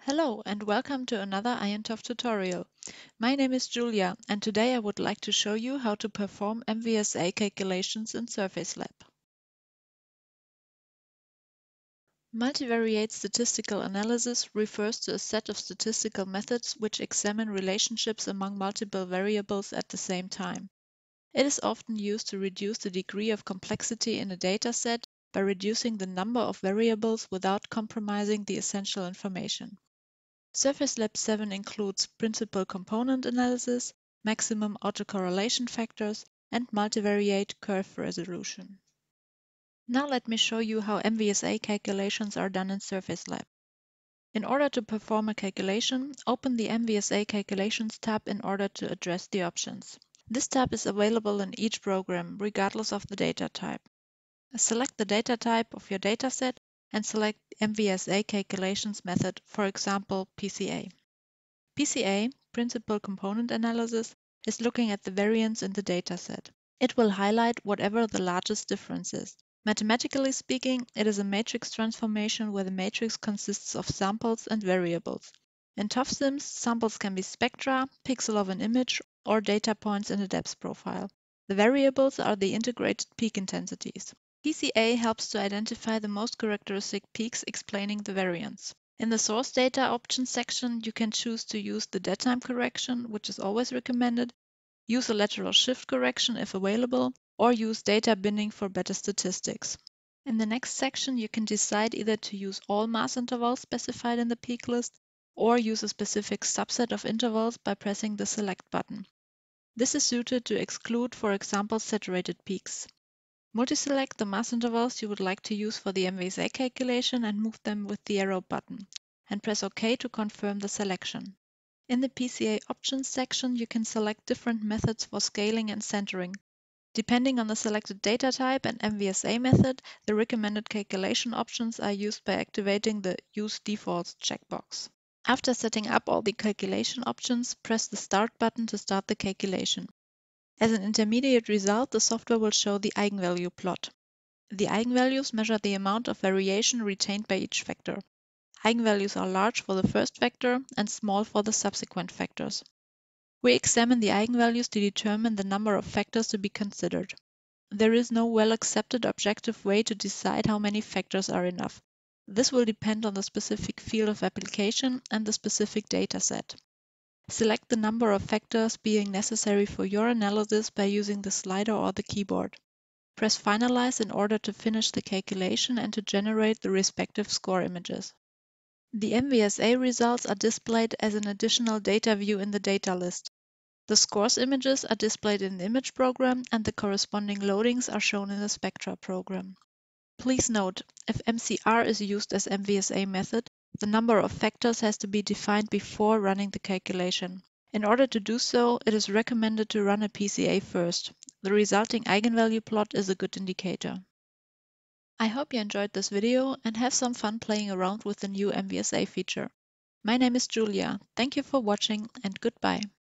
Hello and welcome to another IONTOF tutorial. My name is Julia and today I would like to show you how to perform MVSA calculations in SurfaceLab. Multivariate statistical analysis refers to a set of statistical methods which examine relationships among multiple variables at the same time. It is often used to reduce the degree of complexity in a dataset by reducing the number of variables without compromising the essential information. SurfaceLab 7 includes principal component analysis, maximum autocorrelation factors, and multivariate curve resolution. Now let me show you how MVSA calculations are done in SurfaceLab. In order to perform a calculation, open the MVSA Calculations tab in order to address the options. This tab is available in each program, regardless of the data type. Select the data type of your dataset and select MVSA calculations method, for example, PCA. PCA, Principal Component Analysis, is looking at the variance in the dataset. It will highlight whatever the largest difference is. Mathematically speaking, it is a matrix transformation where the matrix consists of samples and variables. In TOF samples can be spectra, pixel of an image, or data points in a depth profile. The variables are the integrated peak intensities. PCA helps to identify the most characteristic peaks explaining the variance. In the source data options section, you can choose to use the dead time correction, which is always recommended, use a lateral shift correction if available, or use data binning for better statistics. In the next section, you can decide either to use all mass intervals specified in the peak list or use a specific subset of intervals by pressing the select button. This is suited to exclude, for example, saturated peaks. Multiselect the mass intervals you would like to use for the MVSA calculation and move them with the arrow button, and press OK to confirm the selection. In the PCA options section, you can select different methods for scaling and centering. Depending on the selected data type and MVSA method, the recommended calculation options are used by activating the Use Defaults checkbox. After setting up all the calculation options, press the Start button to start the calculation. As an intermediate result, the software will show the eigenvalue plot. The eigenvalues measure the amount of variation retained by each factor. Eigenvalues are large for the first factor and small for the subsequent factors. We examine the eigenvalues to determine the number of factors to be considered. There is no well-accepted objective way to decide how many factors are enough. This will depend on the specific field of application and the specific data set. Select the number of factors being necessary for your analysis by using the slider or the keyboard. Press Finalize in order to finish the calculation and to generate the respective score images. The MVSA results are displayed as an additional data view in the data list. The scores images are displayed in the image program and the corresponding loadings are shown in the spectra program. Please note, if MCR is used as MVSA method, the number of factors has to be defined before running the calculation. In order to do so, it is recommended to run a PCA first. The resulting eigenvalue plot is a good indicator. I hope you enjoyed this video and have some fun playing around with the new MVSA feature. My name is Julia. Thank you for watching and goodbye.